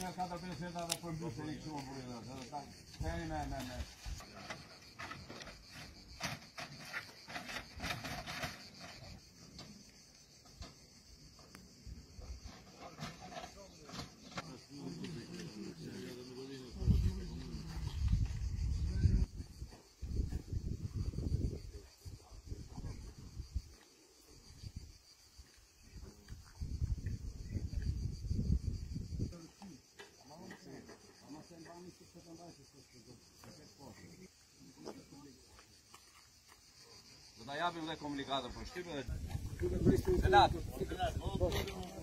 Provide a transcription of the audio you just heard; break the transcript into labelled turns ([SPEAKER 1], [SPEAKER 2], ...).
[SPEAKER 1] è stata presentata poi in selezione pure. Da ja bih uvijek komunikator, pošto ti bude...